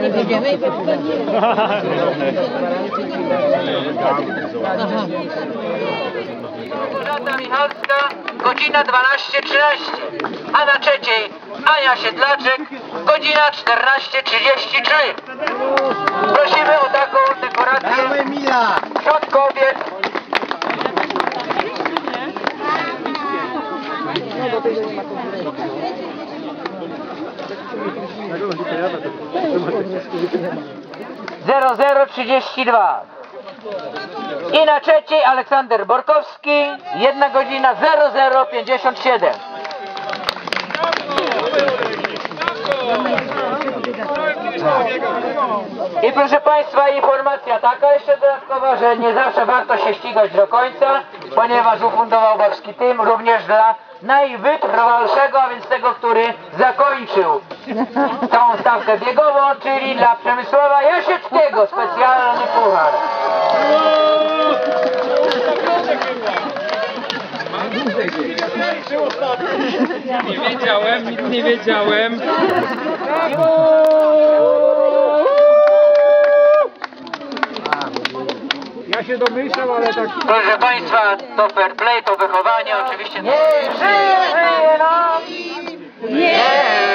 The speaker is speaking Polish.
Małgorzata Michalska, godzina 12:13, a na trzeciej Ania Siedlaczek, godzina 14:33. Prosimy o taką dekorację wśród kobiet. (00 32) i na trzeciej Aleksander Borkowski, 1 godzina 00 57. I proszę Państwa, informacja taka jeszcze dodatkowa, że nie zawsze warto się ścigać do końca, ponieważ ufundował Babski Team również dla najwytrwalszego, a więc tego, który zakończył całą stawkę biegową, czyli dla Przemysława Jasieckiego specjalny puchar. Nie wiedziałem, nic nie wiedziałem. Ja się domyślam, ale tak... Proszę Państwa, to fair play, to wychowanie oczywiście. Nie żyje nam! Nie!